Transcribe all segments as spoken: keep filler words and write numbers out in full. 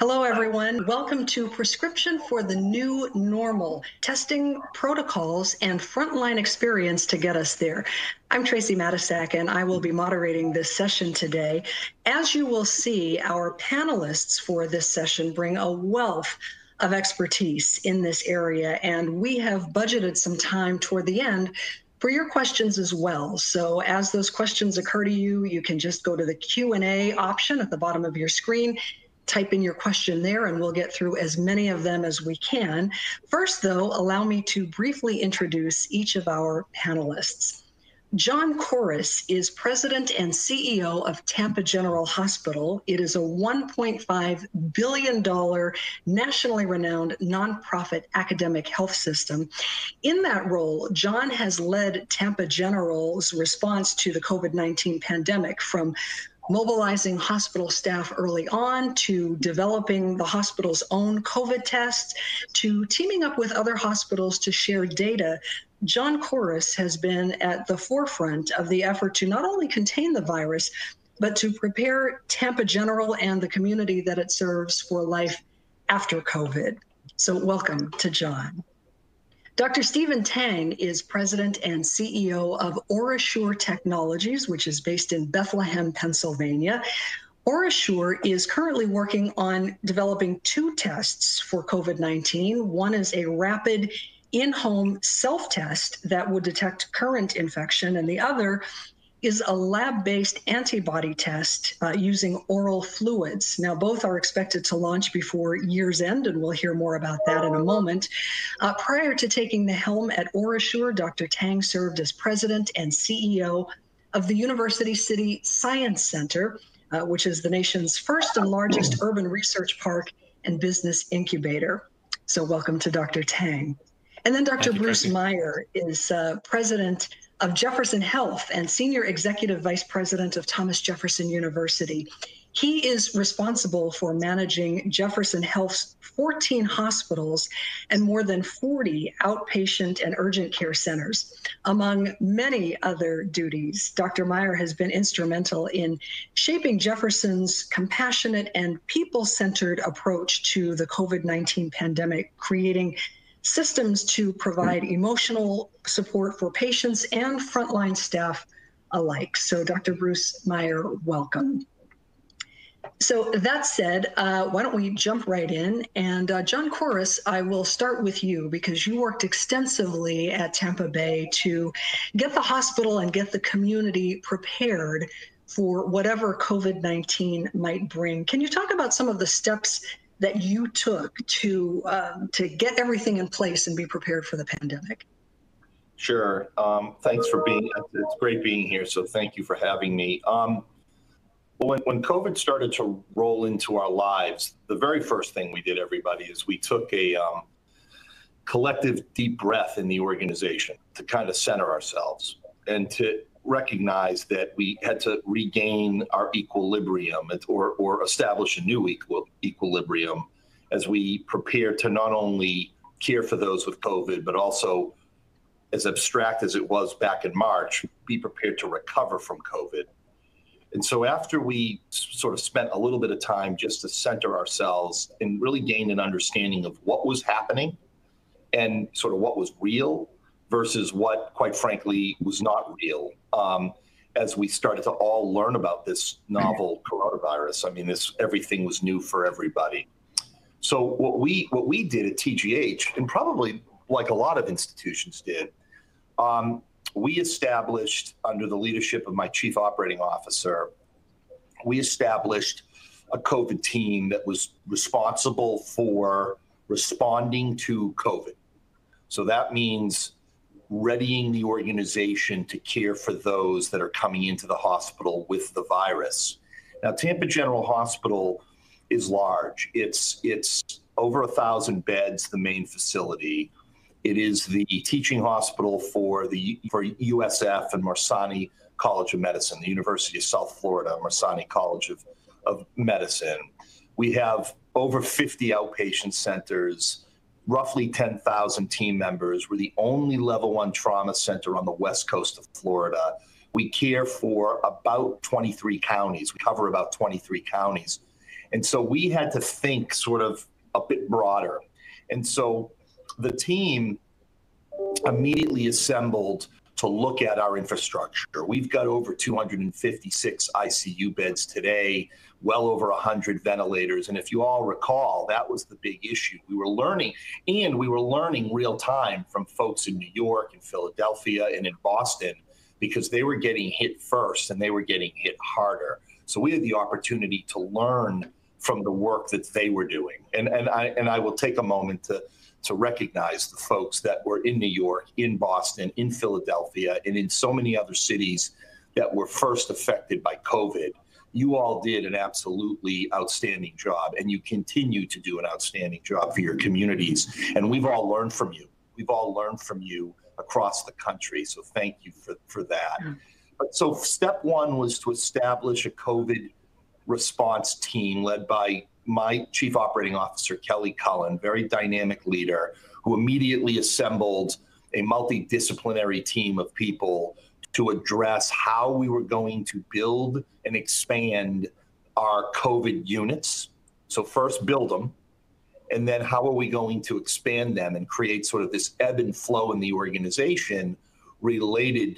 Hello, everyone. Welcome to Prescription for the New Normal, testing protocols and frontline experience to get us there. I'm Tracy Matisak, and I will be moderating this session today. As you will see, our panelists for this session bring a wealth of expertise in this area, and we have budgeted some time toward the end for your questions as well. So as those questions occur to you, you can just go to the Q and A option at the bottom of your screen, type in your question there, and we'll get through as many of them as we can. First, though, allow me to briefly introduce each of our panelists. John Couris is president and C E O of Tampa General Hospital. It is a one point five billion dollars nationally renowned nonprofit academic health system. In that role, John has led Tampa General's response to the COVID nineteen pandemic, from mobilizing hospital staff early on, to developing the hospital's own COVID tests, to teaming up with other hospitals to share data. John Couris has been at the forefront of the effort to not only contain the virus, but to prepare Tampa General and the community that it serves for life after COVID. So welcome to John. Doctor Stephen Tang is president and C E O of OraSure Technologies, which is based in Bethlehem, Pennsylvania. OraSure is currently working on developing two tests for COVID nineteen. One is a rapid in-home self-test that would detect current infection, and the other is a lab-based antibody test uh, using oral fluids. Now, both are expected to launch before year's end, and we'll hear more about that in a moment. Uh, prior to taking the helm at OraSure, Doctor Tang served as president and C E O of the University City Science Center, uh, which is the nation's first and largest urban research park and business incubator. So welcome to Doctor Tang. And then Doctor Bruce Meyer is uh, president of Jefferson Health and Senior Executive Vice President of Thomas Jefferson University. He is responsible for managing Jefferson Health's fourteen hospitals and more than forty outpatient and urgent care centers, among many other duties. Doctor Meyer has been instrumental in shaping Jefferson's compassionate and people-centered approach to the COVID nineteen pandemic, creating systems to provide emotional support for patients and frontline staff alike. So Doctor Bruce Meyer, welcome. So that said, uh, why don't we jump right in? And uh, John Couris, I will start with you because you worked extensively at Tampa Bay to get the hospital and get the community prepared for whatever COVID nineteen might bring. Can you talk about some of the steps that you took to um, to get everything in place and be prepared for the pandemic? Sure. Um, thanks for being, it's great being here. So thank you for having me. Um, when, when COVID started to roll into our lives, the very first thing we did, everybody, is we took a um, collective deep breath in the organization to kind of center ourselves and to recognize that we had to regain our equilibrium or, or establish a new equal, equilibrium as we prepare to not only care for those with COVID, but also, as abstract as it was back in March, be prepared to recover from COVID. And so after we sort of spent a little bit of time just to center ourselves and really gain an understanding of what was happening and sort of what was real versus what, quite frankly, was not real, um, as we started to all learn about this novel coronavirus. I mean, this everything was new for everybody. So what we what we did at T G H, and probably like a lot of institutions did, um, we established, under the leadership of my chief operating officer, we established a COVID team that was responsible for responding to COVID. So that means readying the organization to care for those that are coming into the hospital with the virus. Now, Tampa General Hospital is large. It's it's over a thousand beds, the main facility. It is the teaching hospital for the for U S F and Morsani College of Medicine, the University of South Florida, Morsani College of, of Medicine. We have over fifty outpatient centers, roughly ten thousand team members. We're the only level one trauma center on the west coast of Florida. We care for about twenty-three counties. We cover about twenty-three counties. And so we had to think sort of a bit broader. And so the team immediately assembled to look at our infrastructure. We've got over two hundred fifty-six I C U beds today, well over one hundred ventilators. And if you all recall, that was the big issue. We were learning, and we were learning real time from folks in New York and Philadelphia and in Boston, because they were getting hit first and they were getting hit harder. So we had the opportunity to learn from the work that they were doing. And, and, I, and I will take a moment to to recognize the folks that were in New York, in Boston, in Philadelphia, and in so many other cities that were first affected by COVID. You all did an absolutely outstanding job, and you continue to do an outstanding job for your communities. And we've all learned from you. We've all learned from you across the country. So thank you for, for that. Mm. But so step one was to establish a COVID response team led by my chief operating officer, Kelly Cullen, very dynamic leader, who immediately assembled a multidisciplinary team of people to address how we were going to build and expand our COVID units. So first build them, and then how are we going to expand them and create sort of this ebb and flow in the organization related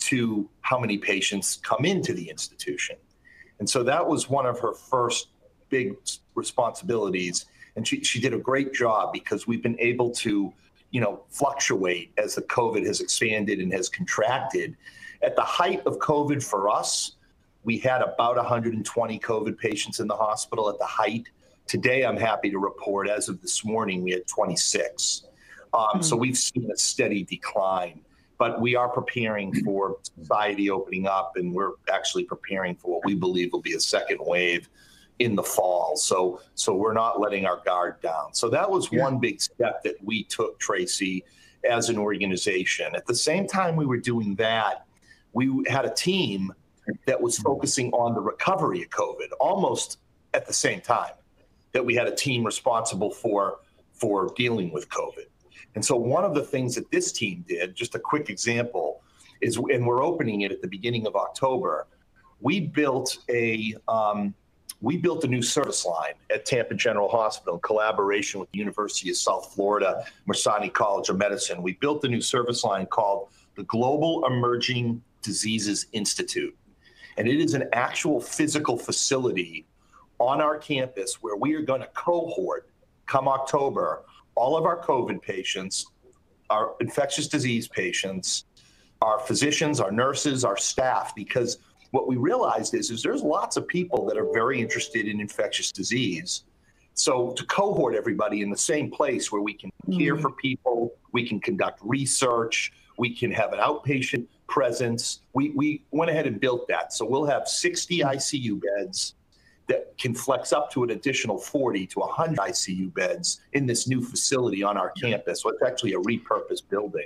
to how many patients come into the institution. And so that was one of her first big responsibilities. And she, she did a great job, because we've been able to, you know, fluctuate as the COVID has expanded and has contracted. At the height of COVID for us, we had about one hundred twenty COVID patients in the hospital at the height. Today, I'm happy to report, as of this morning, we had twenty-six. Um, mm-hmm. So we've seen a steady decline. But we are preparing for society opening up, and we're actually preparing for what we believe will be a second wave in the fall. So so we're not letting our guard down. So that was yeah. one big step that we took, Tracy, as an organization. At the same time we were doing that, we had a team that was focusing on the recovery of COVID, almost at the same time that we had a team responsible for, for dealing with COVID. And so one of the things that this team did, just a quick example, is, and we're opening it at the beginning of October, we built a um, we built a new service line at Tampa General Hospital in collaboration with the University of South Florida, Mersani College of Medicine. We built a new service line called the Global Emerging Diseases Institute. And it is an actual physical facility on our campus where we are going to cohort, come October, all of our COVID patients, our infectious disease patients, our physicians, our nurses, our staff, because what we realized is, is there's lots of people that are very interested in infectious disease. So to cohort everybody in the same place where we can care for people, we can conduct research, we can have an outpatient presence, we, we went ahead and built that. So we'll have sixty I C U beds that can flex up to an additional forty to one hundred I C U beds in this new facility on our campus. So it's actually a repurposed building.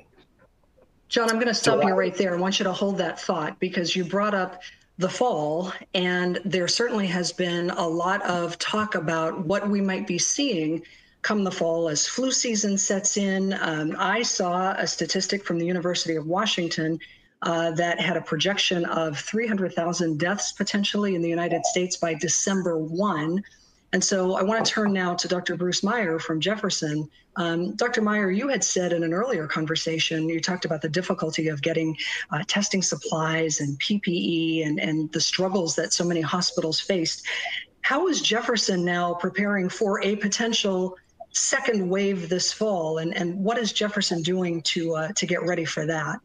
John, I'm going to stop so, you right there. I want you to hold that thought, because you brought up the fall, and there certainly has been a lot of talk about what we might be seeing come the fall as flu season sets in. Um, I saw a statistic from the University of Washington uh, that had a projection of three hundred thousand deaths potentially in the United States by December first. And so I want to turn now to Doctor Bruce Meyer from Jefferson. Um, Doctor Meyer, you had said in an earlier conversation, you talked about the difficulty of getting uh, testing supplies and P P E and, and the struggles that so many hospitals faced. How is Jefferson now preparing for a potential second wave this fall? And, and what is Jefferson doing to, uh, to get ready for that?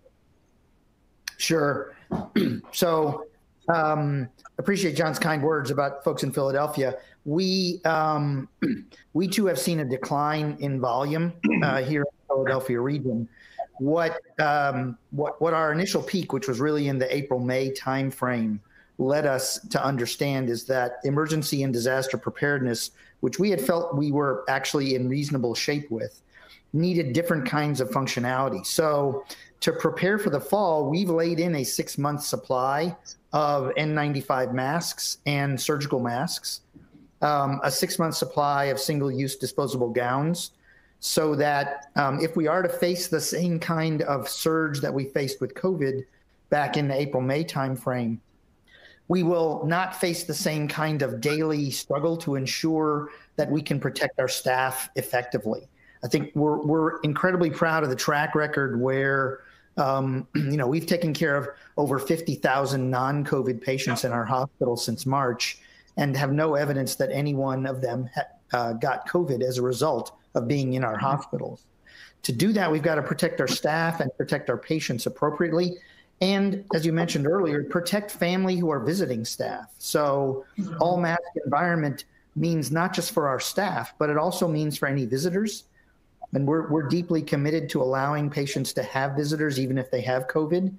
Sure. So um, appreciate John's kind words about folks in Philadelphia. We um, we too have seen a decline in volume uh, here in the Philadelphia region. What um, what what our initial peak, which was really in the April-May timeframe, led us to understand is that emergency and disaster preparedness, which we had felt we were actually in reasonable shape with, needed different kinds of functionality. So to prepare for the fall, we've laid in a six-month supply of N ninety-five masks and surgical masks, um, a six-month supply of single-use disposable gowns, so that um, if we are to face the same kind of surge that we faced with COVID back in the April-May timeframe, we will not face the same kind of daily struggle to ensure that we can protect our staff effectively. I think we're, we're incredibly proud of the track record where, um, you know, we've taken care of over fifty thousand non-COVID patients in our hospital since March and have no evidence that any one of them ha- uh, got COVID as a result of being in our hospitals. To do that, we've got to protect our staff and protect our patients appropriately. And as you mentioned earlier, protect family who are visiting staff. So all mask environment means not just for our staff, but it also means for any visitors. And we're, we're deeply committed to allowing patients to have visitors, even if they have COVID,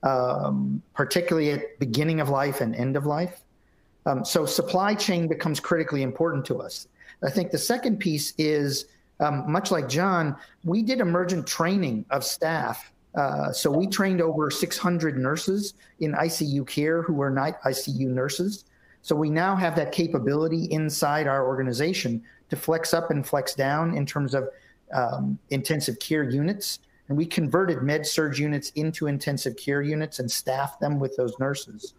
um, particularly at beginning of life and end of life. Um, so supply chain becomes critically important to us. I think the second piece is, um, much like John, we did emergent training of staff. Uh, so we trained over six hundred nurses in I C U care who were not I C U nurses. So we now have that capability inside our organization to flex up and flex down in terms of um, intensive care units. And we converted med-surg units into intensive care units and staffed them with those nurses.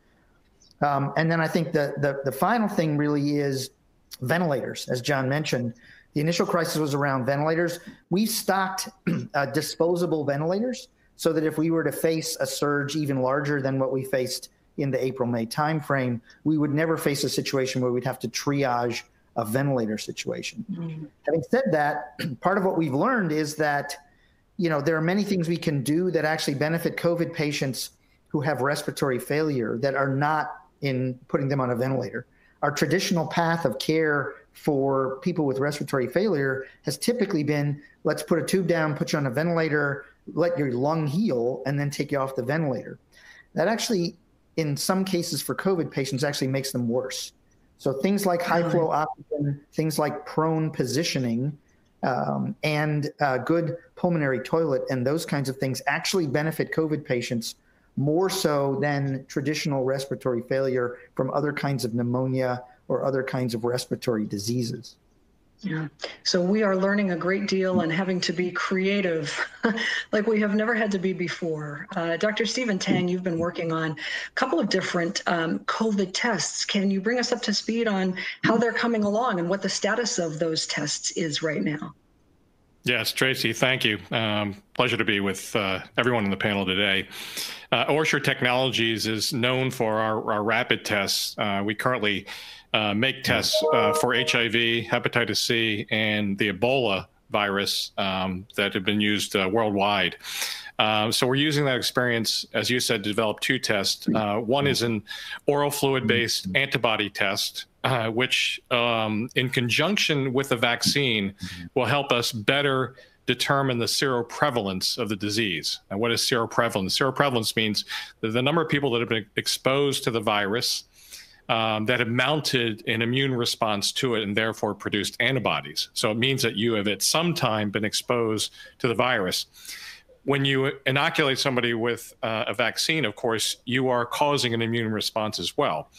Um, and then I think the, the, the final thing really is ventilators, as John mentioned. The initial crisis was around ventilators. We stocked uh, disposable ventilators so that if we were to face a surge even larger than what we faced in the April-May timeframe, we would never face a situation where we'd have to triage a ventilator situation. Mm-hmm. Having said that, part of what we've learned is that, you know, there are many things we can do that actually benefit COVID patients who have respiratory failure that are not in putting them on a ventilator. Our traditional path of care for people with respiratory failure has typically been, let's put a tube down, put you on a ventilator, let your lung heal, and then take you off the ventilator. That actually, in some cases for COVID patients, actually makes them worse. So things like high flow oxygen, things like prone positioning, um, and uh, good pulmonary toilet and those kinds of things actually benefit COVID patients more so than traditional respiratory failure from other kinds of pneumonia or other kinds of respiratory diseases. Yeah. So we are learning a great deal and having to be creative like we have never had to be before. Uh, Doctor Stephen Tang, you've been working on a couple of different um, COVID tests. Can you bring us up to speed on how they're coming along and what the status of those tests is right now? Yes, Tracy, thank you. Um, pleasure to be with uh, everyone on the panel today. Uh, OraSure Technologies is known for our, our rapid tests. Uh, we currently uh, make tests uh, for H I V, hepatitis C, and the Ebola virus um, that have been used uh, worldwide. Uh, so we're using that experience, as you said, to develop two tests. Uh, one is an oral fluid-based antibody test, uh, which um, in conjunction with the vaccine will help us better determine the seroprevalence of the disease. And what is seroprevalence? Seroprevalence means that the number of people that have been exposed to the virus um, that have mounted an immune response to it and therefore produced antibodies. So it means that you have at some time been exposed to the virus. When you inoculate somebody with uh, a vaccine, of course, you are causing an immune response as well.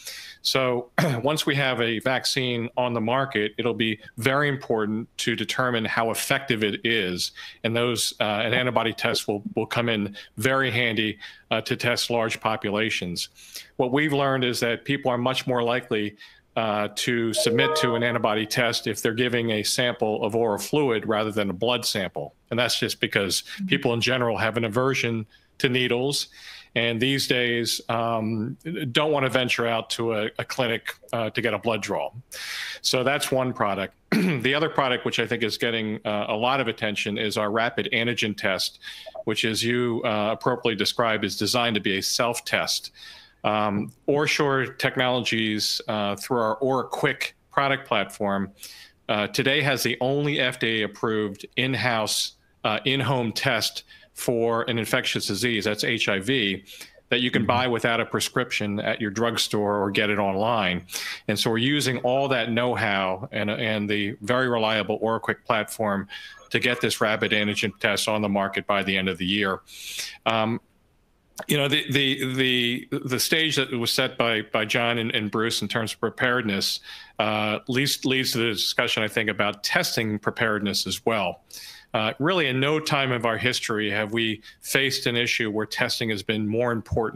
So once we have a vaccine on the market, it'll be very important to determine how effective it is. And those uh, an antibody test will, will come in very handy uh, to test large populations. What we've learned is that people are much more likely Uh, to submit to an antibody test if they're giving a sample of oral fluid rather than a blood sample. And that's just because people in general have an aversion to needles, and these days um, don't want to venture out to a, a clinic uh, to get a blood draw. So that's one product. The other product, which I think is getting uh, a lot of attention, is our rapid antigen test, which, as you uh, appropriately described, is designed to be a self-test. Um, OraSure Technologies, uh, through our OraQuick product platform, uh, today has the only F D A-approved in-house, uh, in-home test for an infectious disease, that's H I V, that you can buy without a prescription at your drugstore or get it online. And so we're using all that know-how and, and the very reliable OraQuick platform to get this rapid antigen test on the market by the end of the year. Um, You know, the the the the stage that was set by by John and, and Bruce in terms of preparedness uh, leads leads to the discussion, I think, about testing preparedness as well. Uh, really, in no time of our history have we faced an issue where testing has been more important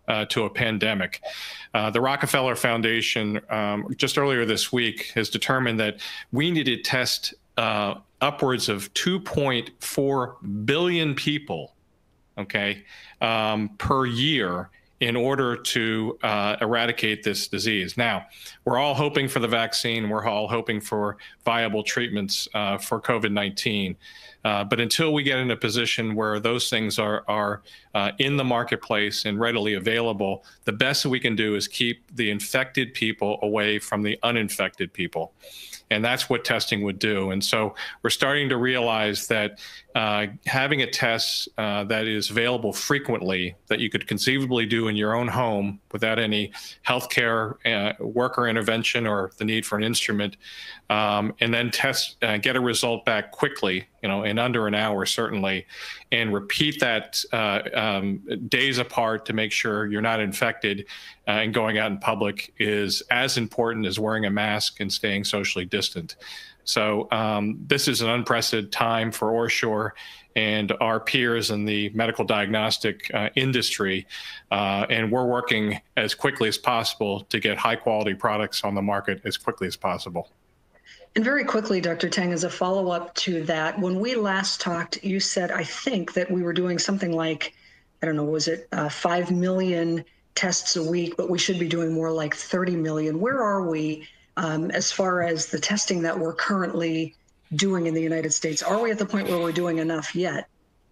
uh, to a pandemic. Uh, the Rockefeller Foundation um, just earlier this week has determined that we need to test uh, upwards of two point four billion people, okay, um, per year in order to uh, eradicate this disease. Now, we're all hoping for the vaccine. We're all hoping for viable treatments uh, for COVID nineteen. Uh, but until we get in a position where those things are, are uh, in the marketplace and readily available, the best that we can do is keep the infected people away from the uninfected people. And that's what testing would do. And so we're starting to realize that uh, having a test uh, that is available frequently, that you could conceivably do in your own home without any healthcare uh, worker intervention or the need for an instrument, um, and then test, uh, get a result back quickly, you know, in under an hour certainly, and repeat that uh, um, days apart to make sure you're not infected uh, and going out in public is as important as wearing a mask and staying socially distant. So um, this is an unprecedented time for OraSure and our peers in the medical diagnostic uh, industry, uh, and we're working as quickly as possible to get high quality products on the market as quickly as possible. And very quickly, Doctor Tang, as a follow-up to that, when we last talked, you said, I think, that we were doing something like, I don't know, was it uh, five million tests a week, but we should be doing more like thirty million. Where are we um, as far as the testing that we're currently doing in the United States? Are we at the point where we're doing enough yet?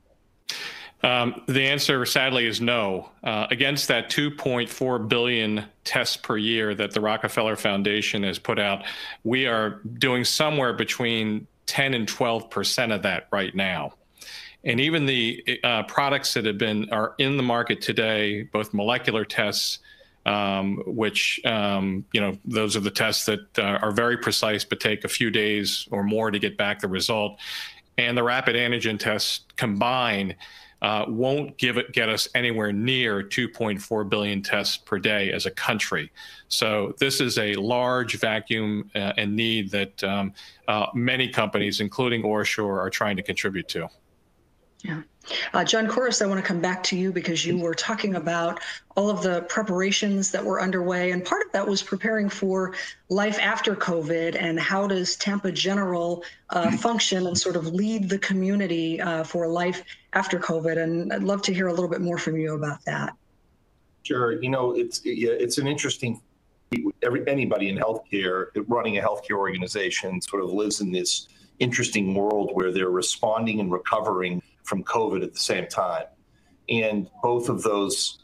Um, the answer, sadly, is no. Uh, against that two point four billion tests per year that the Rockefeller Foundation has put out, we are doing somewhere between ten and twelve percent of that right now. And even the uh, products that have been are in the market today, both molecular tests, um, which, um, you know, those are the tests that uh, are very precise but take a few days or more to get back the result, and the rapid antigen tests combined Uh, won't give it get us anywhere near two point four billion tests per day as a country. So this is a large vacuum uh, and need that um, uh, many companies, including OraSure, are trying to contribute to. Yeah. Uh, John Couris, I want to come back to you because you were talking about all of the preparations that were underway, and part of that was preparing for life after COVID, and how does Tampa General uh, function and sort of lead the community uh, for life after COVID, and I'd love to hear a little bit more from you about that. Sure. You know, it's it's an interesting, every, anybody in healthcare, running a healthcare organization sort of lives in this interesting world where they're responding and recovering from COVID at the same time. And both of those,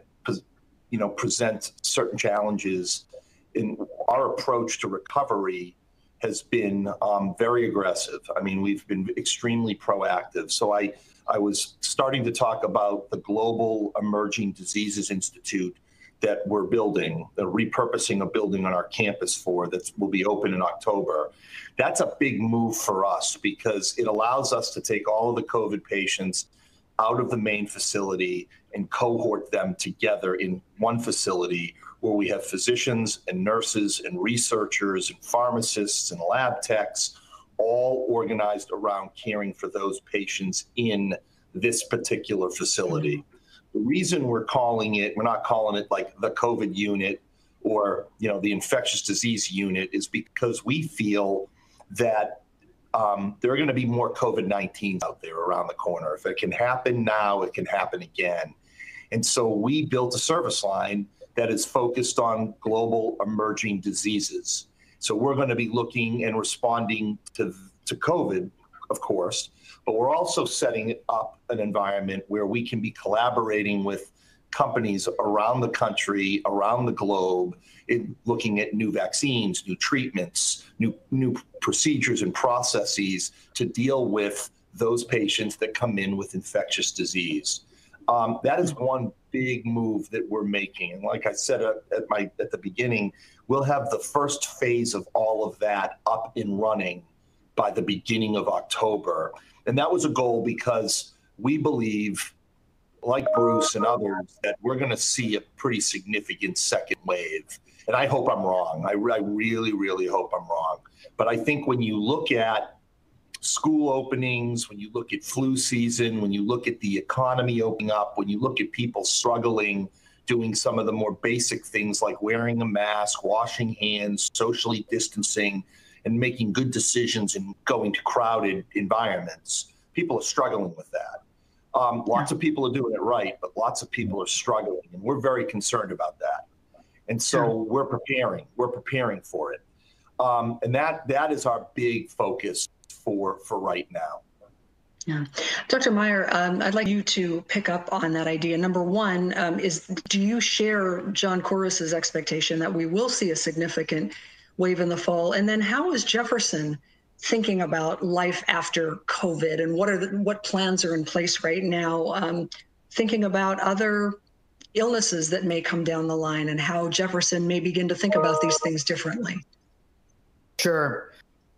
you know, present certain challenges. In our approach to recovery has been um, very aggressive. I mean, we've been extremely proactive. So I, I was starting to talk about the Global Emerging Diseases Institute that we're building, the repurposing a building on our campus for that will be open in October. That's a big move for us because it allows us to take all of the COVID patients out of the main facility and cohort them together in one facility where we have physicians and nurses and researchers and pharmacists and lab techs all organized around caring for those patients in this particular facility. Mm-hmm. The reason we're calling it, we're not calling it like the COVID unit or, you know, the infectious disease unit, is because we feel that um, there are going to be more COVID nineteen out there around the corner. If it can happen now, it can happen again. And so we built a service line that is focused on global emerging diseases. So we're going to be looking and responding to, to COVID, of course, but we're also setting up an environment where we can be collaborating with companies around the country, around the globe, in looking at new vaccines, new treatments, new, new procedures and processes to deal with those patients that come in with infectious disease. Um, that is one big move that we're making. And like I said at, at, my, at the beginning, we'll have the first phase of all of that up and running by the beginning of October. And that was a goal because we believe, like Bruce and others, that we're going to see a pretty significant second wave. And I hope I'm wrong. I, I really, really hope I'm wrong. But I think when you look at school openings, when you look at flu season, when you look at the economy opening up, when you look at people struggling doing some of the more basic things like wearing a mask, washing hands, socially distancing, and making good decisions and going to crowded environments. People are struggling with that. Um, lots of people are doing it right, but lots of people are struggling, and we're very concerned about that. And so we're preparing. We're preparing for it. Um, and that that is our big focus for, for right now. Yeah. Doctor Meyer, um, I'd like you to pick up on that idea. Number one, um, is do you share John Couris's expectation that we will see a significant wave in the fall? And then how is Jefferson thinking about life after COVID, and what are the, what plans are in place right now, um, thinking about other illnesses that may come down the line and how Jefferson may begin to think about these things differently? Sure.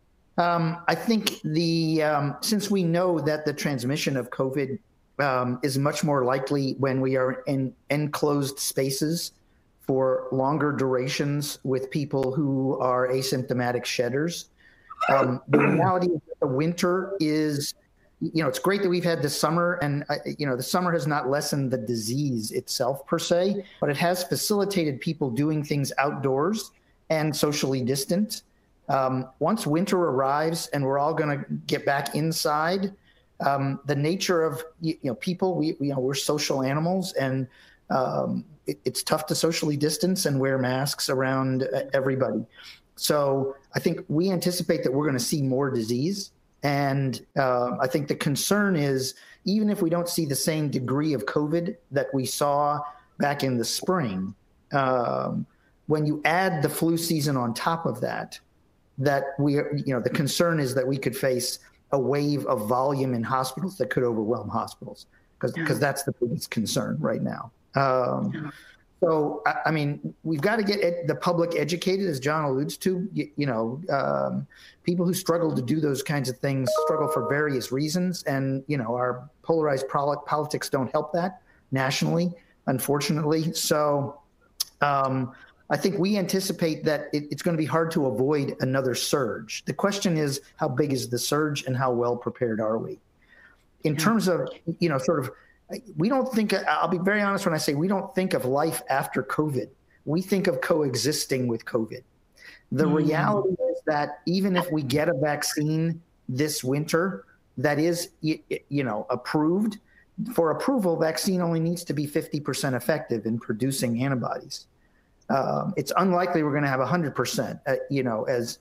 Um, I think the um, since we know that the transmission of COVID um, is much more likely when we are in enclosed spaces for longer durations with people who are asymptomatic shedders. Um, the reality is that the winter is, you know, it's great that we've had the summer, and, uh, you know, the summer has not lessened the disease itself per se, but it has facilitated people doing things outdoors and socially distant. Um, once winter arrives and we're all going to get back inside, um, the nature of, you, you know, people, we, you know, we're social animals, and um, it, it's tough to socially distance and wear masks around everybody. So I think we anticipate that we're going to see more disease. And uh, I think the concern is, even if we don't see the same degree of COVID that we saw back in the spring, um, when you add the flu season on top of that, that we are, you know, the concern is that we could face a wave of volume in hospitals that could overwhelm hospitals, because because that's the biggest concern right now. Um, yeah. So, I, I mean, we've got to get ed- the public educated, as John alludes to. You, you know, um, people who struggle to do those kinds of things struggle for various reasons. And, you know, our polarized pol- politics don't help that nationally, unfortunately. So um, I think we anticipate that it, it's going to be hard to avoid another surge. The question is, how big is the surge and how well prepared are we? In yeah. terms of, you know, sort of, we don't think, I'll be very honest when I say we don't think of life after COVID. We think of coexisting with COVID. The mm. reality is that even if we get a vaccine this winter that is, you, you know, approved, for approval, vaccine only needs to be fifty percent effective in producing antibodies. Um, it's unlikely we're going to have one hundred percent, uh, you know, as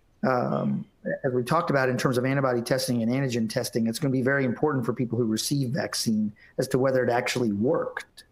um, as we talked about in terms of antibody testing and antigen testing. It's going to be very important for people who receive vaccine as to whether it actually worked.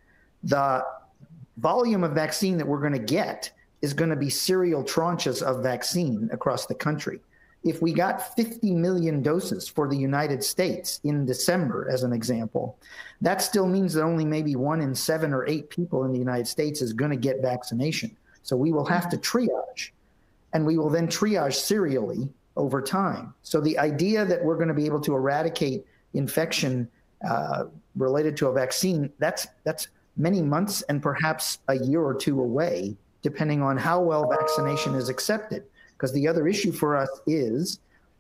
The volume of vaccine that we're going to get is going to be serial tranches of vaccine across the country. If we got fifty million doses for the United States in December, as an example, that still means that only maybe one in seven or eight people in the United States is going to get vaccination. So we will have to triage, and we will then triage serially over time. So the idea that we're going to be able to eradicate infection uh, related to a vaccine, that's that's many months and perhaps a year or two away, depending on how well vaccination is accepted. Because the other issue for us is,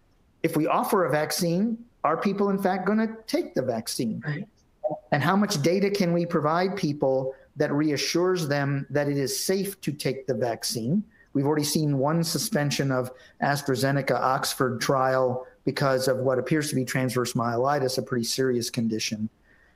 if we offer a vaccine, are people in fact going to take the vaccine? Right. And how much data can we provide people that reassures them that it is safe to take the vaccine? We've already seen one suspension of AstraZeneca Oxford trial because of what appears to be transverse myelitis, a pretty serious condition.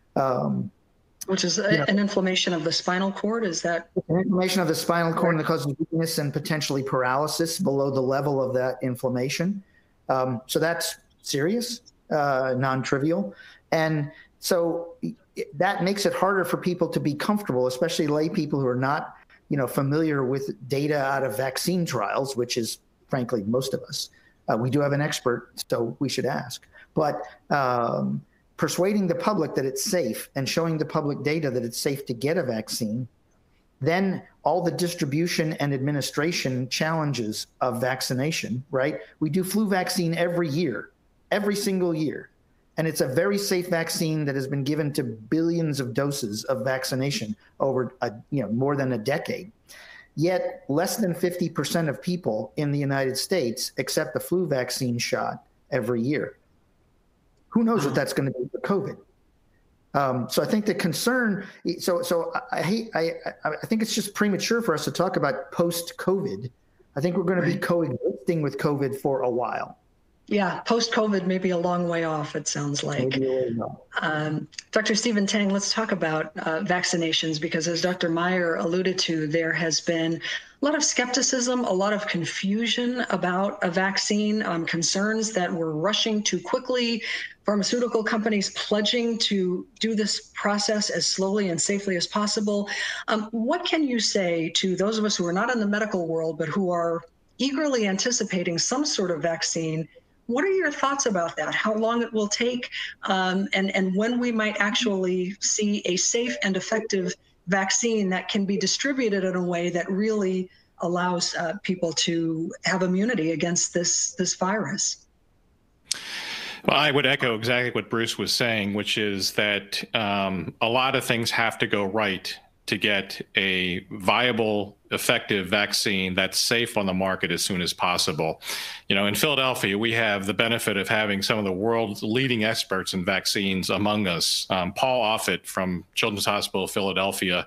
Um, Which is a, you know, an inflammation of the spinal cord, is that? An inflammation of the spinal cord that causes weakness and potentially paralysis below the level of that inflammation. Um, so that's serious, uh, non-trivial. And so that makes it harder for people to be comfortable, especially lay people who are not, you know, familiar with data out of vaccine trials, which is frankly most of us. Uh, we do have an expert, so we should ask. But um, persuading the public that it's safe and showing the public data that it's safe to get a vaccine, then all the distribution and administration challenges of vaccination, right? We do flu vaccine every year, every single year. And it's a very safe vaccine that has been given to billions of doses of vaccination over a, you know, more than a decade. Yet less than fifty percent of people in the United States accept the flu vaccine shot every year. Who knows what that's going to be for COVID? Um, so I think the concern, so so I hate, I, I think it's just premature for us to talk about post-COVID. I think we're going to be coexisting with COVID for a while. Yeah, post-COVID may be a long way off, it sounds like. Um, Doctor Stephen Tang, let's talk about uh, vaccinations, because as Doctor Meyer alluded to, there has been a lot of skepticism, a lot of confusion about a vaccine, um, concerns that we're rushing too quickly, pharmaceutical companies pledging to do this process as slowly and safely as possible. Um, what can you say to those of us who are not in the medical world, but who are eagerly anticipating some sort of vaccine? What are your thoughts about that? How long it will take, um, and, and when we might actually see a safe and effective vaccine that can be distributed in a way that really allows uh, people to have immunity against this, this virus? Well, I would echo exactly what Bruce was saying, which is that um, a lot of things have to go right to get a viable, effective vaccine that's safe on the market as soon as possible. You know, in Philadelphia, we have the benefit of having some of the world's leading experts in vaccines among us. Um, Paul Offit from Children's Hospital of Philadelphia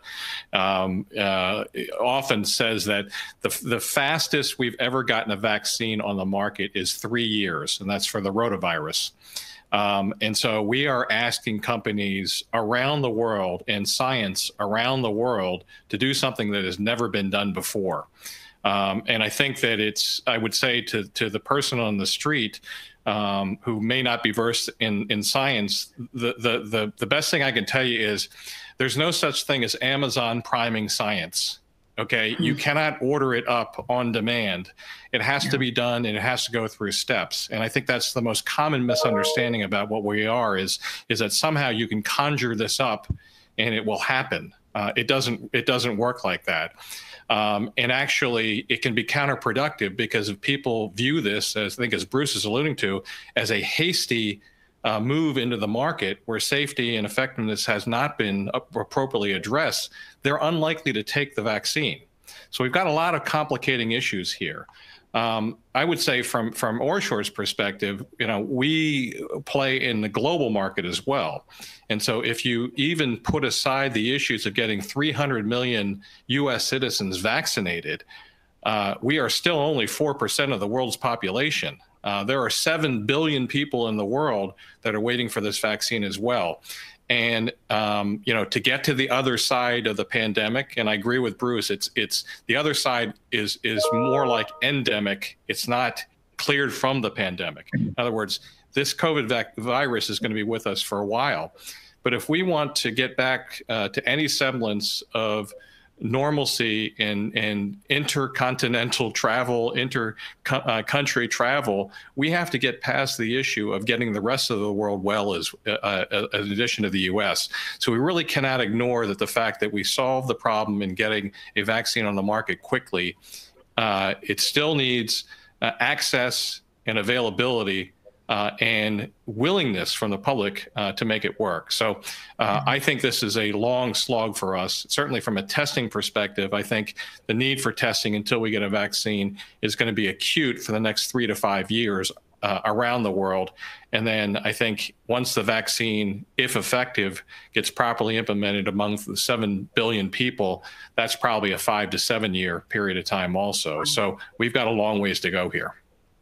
um, uh, often says that the, the fastest we've ever gotten a vaccine on the market is three years, and that's for the rotavirus. Um, and so we are asking companies around the world and science around the world to do something that has never been done before. Um, and I think that it's, I would say to, to the person on the street um, who may not be versed in, in science, the, the, the, the best thing I can tell you is there's no such thing as Amazon priming science. Okay, you cannot order it up on demand. It has to be done, and it has to go through steps. And I think that's the most common misunderstanding about what we are is, is that somehow you can conjure this up and it will happen. Uh, it doesn't, it doesn't work like that. Um, and actually, it can be counterproductive because if people view this, as I think as Bruce is alluding to, as a hasty Uh, move into the market where safety and effectiveness has not been appropriately addressed, they're unlikely to take the vaccine. So we've got a lot of complicating issues here. Um, I would say from, from OraSure's perspective, you know, we play in the global market as well. And so if you even put aside the issues of getting three hundred million U S citizens vaccinated, uh, we are still only four percent of the world's population. Uh, there are seven billion people in the world that are waiting for this vaccine as well. And, um, you know, to get to the other side of the pandemic, and I agree with Bruce, it's it's the other side is is more like endemic. It's not cleared from the pandemic. In other words, this COVID vac- virus is going to be with us for a while. But if we want to get back uh, to any semblance of normalcy in, in intercontinental travel, inter-country uh, travel, we have to get past the issue of getting the rest of the world well as, uh, uh, in addition to the U S. So we really cannot ignore that the fact that we solved the problem in getting a vaccine on the market quickly. Uh, it still needs uh, access and availability Uh, and willingness from the public uh, to make it work. So uh, I think this is a long slog for us. Certainly from a testing perspective, I think the need for testing until we get a vaccine is going to be acute for the next three to five years uh, around the world. And then I think once the vaccine, if effective, gets properly implemented among the seven billion people, that's probably a five to seven year period of time also. So we've got a long ways to go here.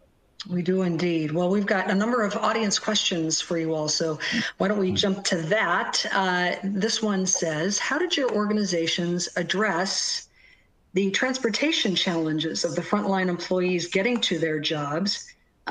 We do indeed. Well, we've got a number of audience questions for you all, so why don't we jump to that? Uh, this one says, how did your organizations address the transportation challenges of the frontline employees getting to their jobs?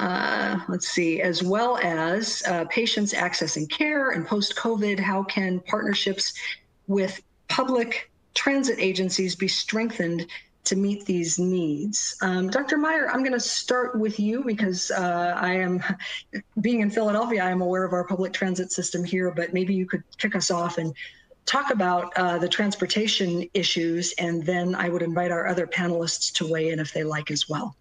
Uh, let's see, as well as uh, patients accessing care, and post-COVID, how can partnerships with public transit agencies be strengthened to meet these needs? Um, Doctor Meyer, I'm going to start with you because uh, I am, being in Philadelphia, I am aware of our public transit system here, but maybe you could kick us off and talk about uh, the transportation issues, and then I would invite our other panelists to weigh in if they like as well.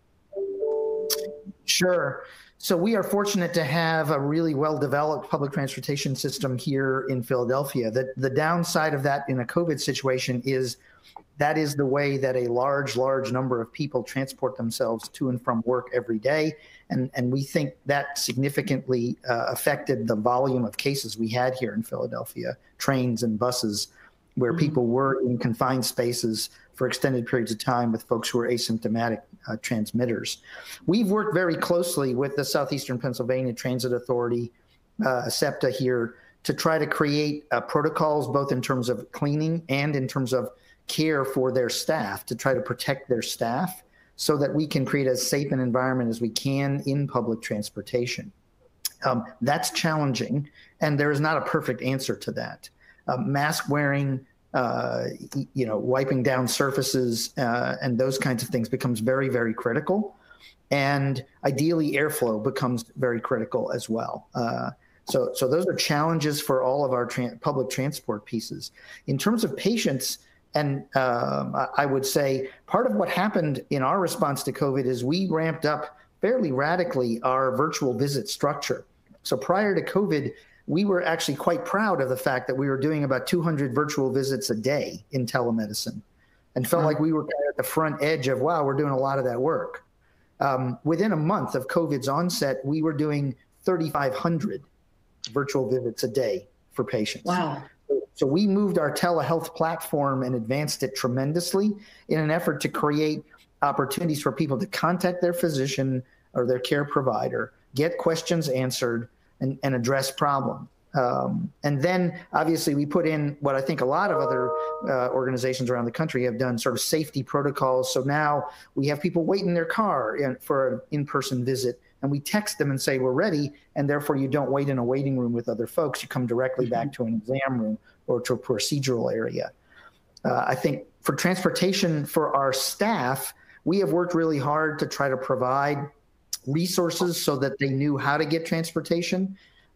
Sure. So we are fortunate to have a really well-developed public transportation system here in Philadelphia. The, the downside of that in a COVID situation is that is the way that a large, large number of people transport themselves to and from work every day. And, and we think that significantly uh, affected the volume of cases we had here in Philadelphia, trains and buses, where mm-hmm. people were in confined spaces for extended periods of time with folks who are asymptomatic uh, transmitters. We've worked very closely with the Southeastern Pennsylvania Transit Authority, uh, SEPTA here, to try to create uh, protocols, both in terms of cleaning and in terms of care for their staff, to try to protect their staff so that we can create as safe an environment as we can in public transportation. Um, that's challenging, and there is not a perfect answer to that. Uh, mask wearing, uh, you know, wiping down surfaces uh, and those kinds of things becomes very, very critical. And ideally, airflow becomes very critical as well. Uh, so, so those are challenges for all of our tra- public transport pieces. In terms of patients, and um, I would say part of what happened in our response to COVID is we ramped up fairly radically our virtual visit structure. So prior to COVID, we were actually quite proud of the fact that we were doing about two hundred virtual visits a day in telemedicine, and felt like we were at the front edge of, wow, we're doing a lot of that work. Um, within a month of COVID's onset, we were doing thirty-five hundred virtual visits a day for patients. Wow. So we moved our telehealth platform and advanced it tremendously in an effort to create opportunities for people to contact their physician or their care provider, get questions answered, and, and address problems. Um, and then, obviously, we put in what I think a lot of other uh, organizations around the country have done, sort of safety protocols. So now we have people wait in their car in, for an in-person visit, and we text them and say, we're ready, and therefore you don't wait in a waiting room with other folks. You come directly back to an exam room or to a procedural area. Uh, I think for transportation for our staff, we have worked really hard to try to provide resources so that they knew how to get transportation.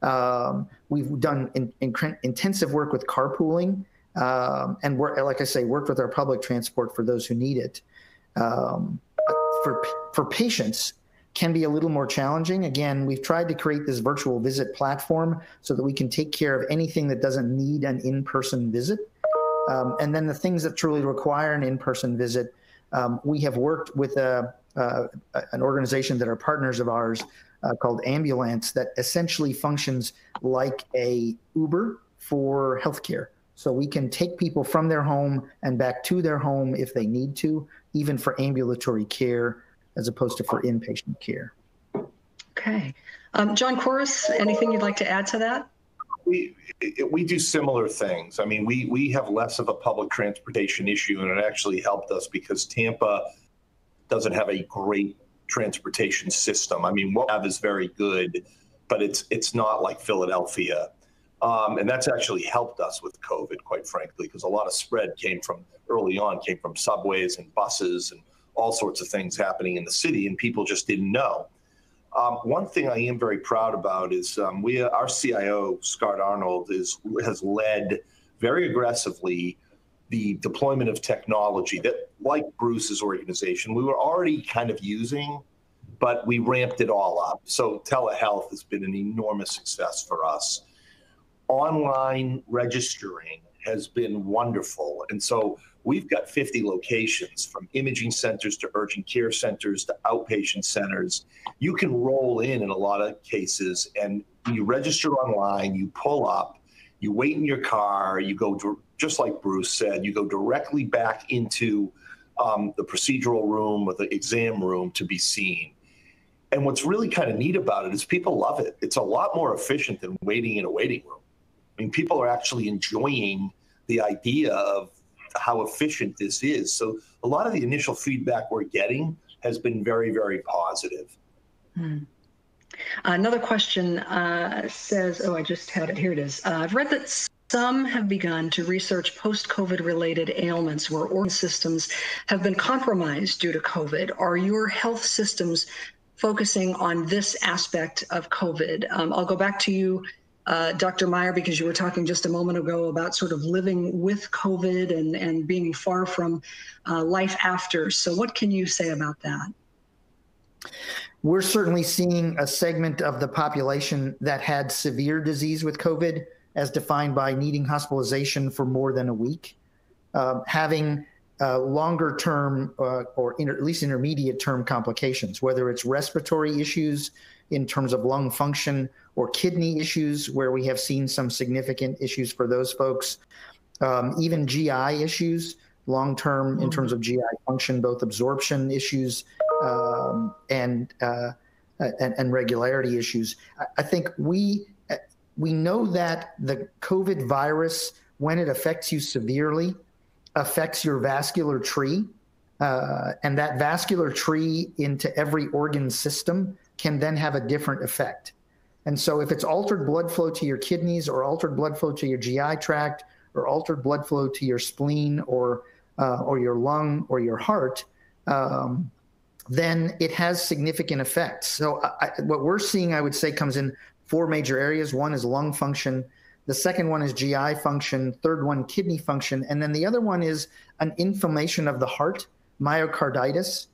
Um, we've done in, in, intensive work with carpooling, um, and work, like I say, worked with our public transport for those who need it. Um, for for patients, can be a little more challenging. Again, we've tried to create this virtual visit platform so that we can take care of anything that doesn't need an in-person visit. Um, and then the things that truly require an in-person visit, um, we have worked with a, uh, an organization that are partners of ours uh, called Ambulance, that essentially functions like a Uber for healthcare. So we can take people from their home and back to their home if they need to, even for ambulatory care, as opposed to for inpatient care. Okay. Um, John Couris, anything you'd like to add to that? We we do similar things. I mean, we we have less of a public transportation issue, and it actually helped us because Tampa doesn't have a great transportation system. I mean, what we have is very good, but it's it's not like Philadelphia. Um, and that's actually helped us with COVID, quite frankly, because a lot of spread came from early on, came from subways and buses and all sorts of things happening in the city, and people just didn't know. Um, one thing I am very proud about is um, we, our C I O, Scott Arnold, is has led very aggressively the deployment of technology that, like Bruce's organization, we were already kind of using, but we ramped it all up. So telehealth has been an enormous success for us. Online registering has been wonderful. And so we've got fifty locations, from imaging centers to urgent care centers to outpatient centers. You can roll in in a lot of cases, and you register online, you pull up, you wait in your car, you go, just like Bruce said, you go directly back into um, the procedural room or the exam room to be seen. And what's really kind of neat about it is people love it. It's a lot more efficient than waiting in a waiting room. I mean, people are actually enjoying the idea of how efficient this is. So a lot of the initial feedback we're getting has been very, very positive. Hmm. Another question uh, says, oh, I just had it, here it is. Uh, I've read that some have begun to research post-COVID related ailments where organ systems have been compromised due to COVID. Are your health systems focusing on this aspect of COVID? Um, I'll go back to you, Uh, Doctor Meyer, because you were talking just a moment ago about sort of living with COVID and, and being far from uh, life after. So what can you say about that? We're certainly seeing a segment of the population that had severe disease with COVID, as defined by needing hospitalization for more than a week, uh, having uh, longer term uh, or inter at least intermediate term complications, whether it's respiratory issues in terms of lung function or kidney issues, where we have seen some significant issues for those folks, um, even G I issues, long term in terms of G I function, both absorption issues um, and, uh, and and regularity issues. I, I think we we know that the COVID virus, when it affects you severely, affects your vascular tree, uh, and that vascular tree into every organ system can then have a different effect. And so if it's altered blood flow to your kidneys or altered blood flow to your G I tract or altered blood flow to your spleen or, uh, or your lung or your heart, um, then it has significant effects. So I, what we're seeing, I would say, comes in four major areas. One is lung function. The second one is G I function, third one, kidney function. And then the other one is an inflammation of the heart, myocarditis,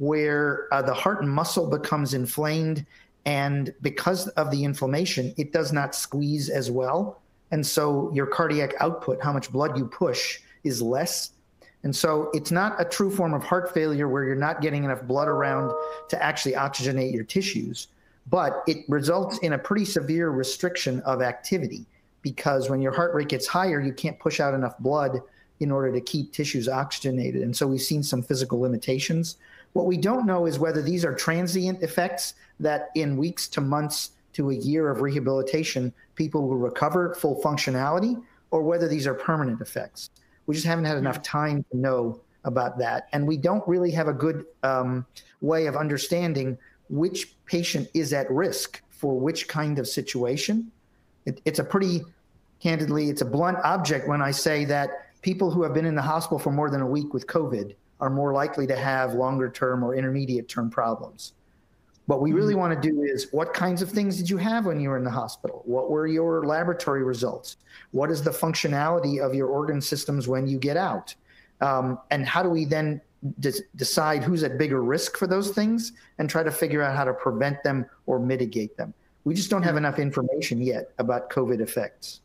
where uh, the heart muscle becomes inflamed. And because of the inflammation, it does not squeeze as well. And so your cardiac output, how much blood you push, is less. And so it's not a true form of heart failure where you're not getting enough blood around to actually oxygenate your tissues, but it results in a pretty severe restriction of activity. Because when your heart rate gets higher, you can't push out enough blood in order to keep tissues oxygenated. And so we've seen some physical limitations. What we don't know is whether these are transient effects that in weeks to months to a year of rehabilitation, people will recover full functionality, or whether these are permanent effects. We just haven't had enough time to know about that. And we don't really have a good um, way of understanding which patient is at risk for which kind of situation. It, it's a pretty, candidly, it's a blunt object when I say that people who have been in the hospital for more than a week with COVID are more likely to have longer term or intermediate term problems. What we really want to do is, what kinds of things did you have when you were in the hospital? What were your laboratory results? What is the functionality of your organ systems when you get out? Um, and how do we then de- decide who's at bigger risk for those things and try to figure out how to prevent them or mitigate them? We just don't have enough information yet about COVID effects.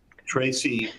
Tracy,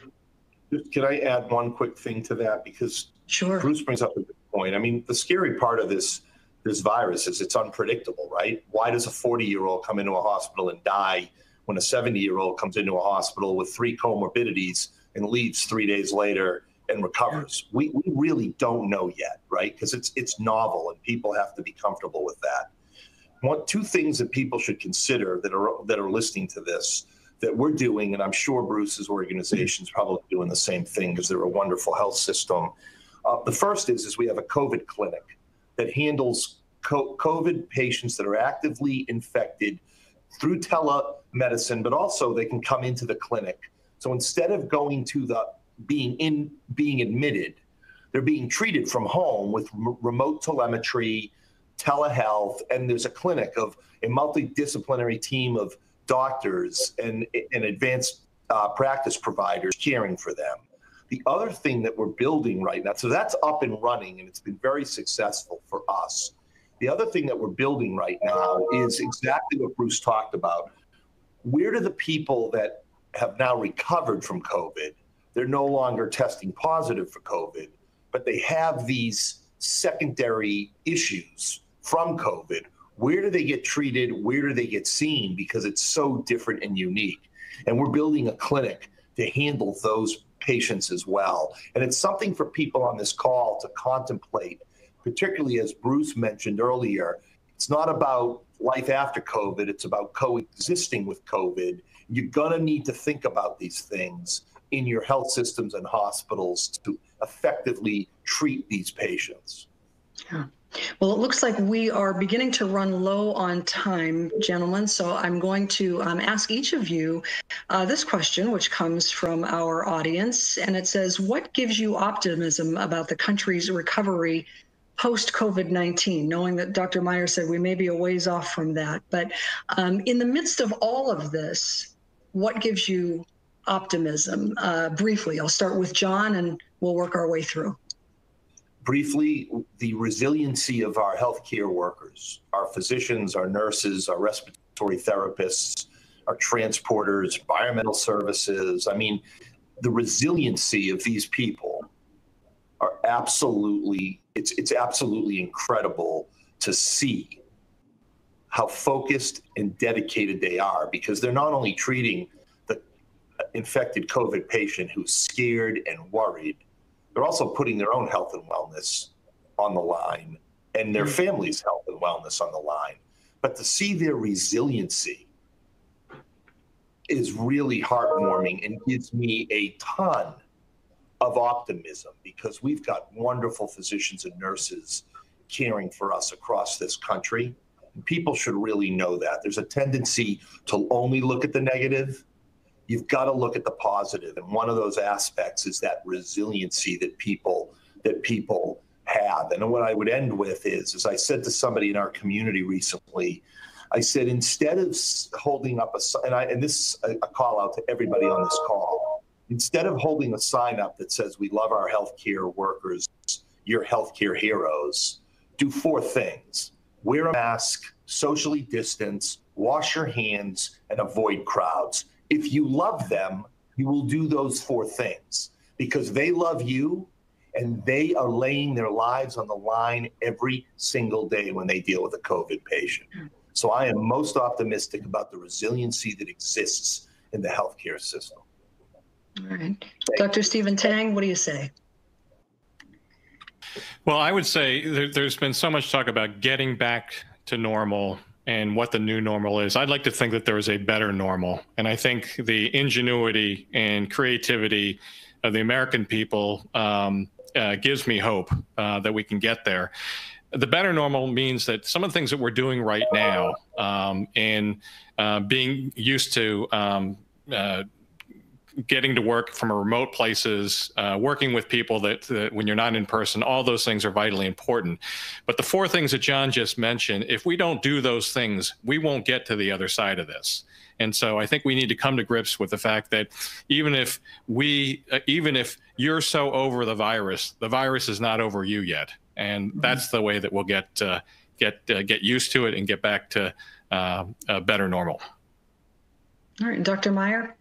can I add one quick thing to that? Because sure. Bruce brings up a good point. I mean, the scary part of this this virus is it's unpredictable, right? Why does a forty-year-old come into a hospital and die when a seventy-year-old comes into a hospital with three comorbidities and leaves three days later and recovers? We, we really don't know yet, right? Because it's it's novel and people have to be comfortable with that. One, two things that people should consider that are that are listening to this that we're doing, and I'm sure Bruce's organization is probably doing the same thing because they're a wonderful health system. Uh, the first is, is we have a COVID clinic that handles co- COVID patients that are actively infected through telemedicine, but also they can come into the clinic. So instead of going to the being in being admitted, they're being treated from home with r- remote telemetry, telehealth, and there's a clinic of a multidisciplinary team of doctors and, and advanced uh, practice providers caring for them. The other thing that we're building right now, so that's up and running, and it's been very successful for us. The other thing that we're building right now is exactly what Bruce talked about. Where do the people that have now recovered from COVID, they're no longer testing positive for COVID, but they have these secondary issues from COVID, where do they get treated? Where do they get seen? Because it's so different and unique. And we're building a clinic to handle those patients as well. And it's something for people on this call to contemplate, particularly as Bruce mentioned earlier. It's not about life after COVID, it's about coexisting with COVID. You're gonna need to think about these things in your health systems and hospitals to effectively treat these patients. Yeah. Well, it looks like we are beginning to run low on time, gentlemen. So I'm going to um, ask each of you uh, this question, which comes from our audience. And it says, what gives you optimism about the country's recovery post COVID nineteen, knowing that Doctor Meyer said we may be a ways off from that. But um, in the midst of all of this, what gives you optimism? Uh, briefly, I'll start with John and we'll work our way through. Briefly, the resiliency of our healthcare workers, our physicians, our nurses, our respiratory therapists, our transporters, environmental services. I mean, the resiliency of these people are absolutely, it's, it's absolutely incredible to see how focused and dedicated they are, because they're not only treating the infected COVID patient who's scared and worried, they're also putting their own health and wellness on the line and their family's health and wellness on the line. But to see their resiliency is really heartwarming and gives me a ton of optimism, because we've got wonderful physicians and nurses caring for us across this country. And people should really know that. There's a tendency to only look at the negative. You've got to look at the positive. And one of those aspects is that resiliency that people that people have. And what I would end with is, as I said to somebody in our community recently, I said, instead of holding up a, and, I, and this is a, a call out to everybody on this call, instead of holding a sign up that says, we love our healthcare workers, you're healthcare heroes, do four things. Wear a mask, socially distance, wash your hands, and avoid crowds. If you love them, you will do those four things, because they love you and they are laying their lives on the line every single day when they deal with a COVID patient. So I am most optimistic about the resiliency that exists in the healthcare system. All right. Doctor Stephen Tang, what do you say? Well, I would say there, there's been so much talk about getting back to normal and what the new normal is. I'd like to think that there is a better normal. And I think the ingenuity and creativity of the American people um, uh, gives me hope uh, that we can get there. The better normal means that some of the things that we're doing right now um, and uh, being used to um, uh, getting to work from remote places, uh, working with people that, that when you're not in person, all those things are vitally important. But the four things that John just mentioned, if we don't do those things, we won't get to the other side of this. And so I think we need to come to grips with the fact that even if we, uh, even if you're so over the virus, the virus is not over you yet. And that's the way that we'll get uh, get uh, get used to it and get back to uh, a better normal. All right, Doctor Meyer.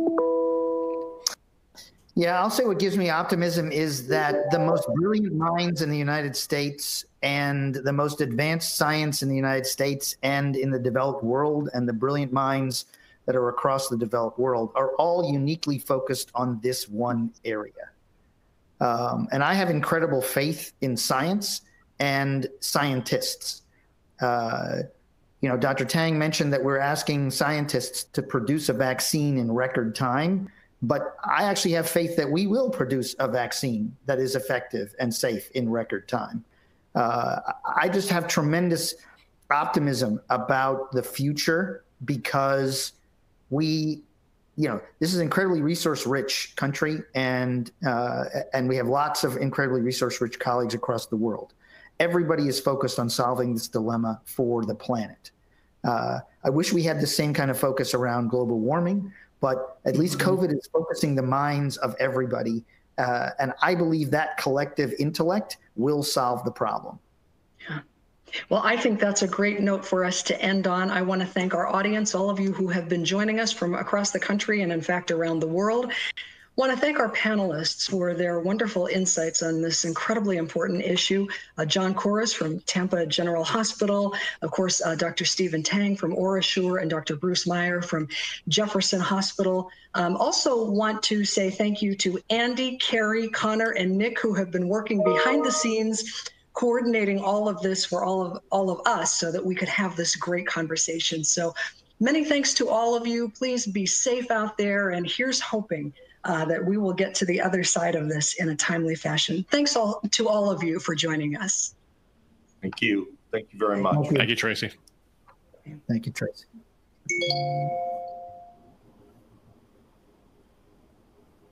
Yeah, I'll say what gives me optimism is that the most brilliant minds in the United States and the most advanced science in the United States and in the developed world, and the brilliant minds that are across the developed world, are all uniquely focused on this one area. Um, and I have incredible faith in science and scientists. Uh, you know, Doctor Tang mentioned that we're asking scientists to produce a vaccine in record time, but I actually have faith that we will produce a vaccine that is effective and safe in record time. Uh, I just have tremendous optimism about the future, because we, you know, this is an incredibly resource-rich country, and uh, and we have lots of incredibly resource-rich colleagues across the world. Everybody is focused on solving this dilemma for the planet. Uh, I wish we had the same kind of focus around global warming, but at least COVID is focusing the minds of everybody, uh, and I believe that collective intellect will solve the problem. Yeah. Well, I think that's a great note for us to end on. I want to thank our audience, all of you who have been joining us from across the country and, in fact, around the world. I want to thank our panelists for their wonderful insights on this incredibly important issue. Uh, John Couris from Tampa General Hospital, of course, uh, Doctor Stephen Tang from OraSure, and Doctor Bruce Meyer from Jefferson Hospital. Um, also want to say thank you to Andy, Carrie, Connor, and Nick, who have been working behind the scenes, coordinating all of this for all of all of us so that we could have this great conversation. So many thanks to all of you. Please be safe out there, and here's hoping uh, that we will get to the other side of this in a timely fashion. Thanks all to all of you for joining us. Thank you. Thank you very much. Thank you, Thank you, Tracy. Thank you, Tracy.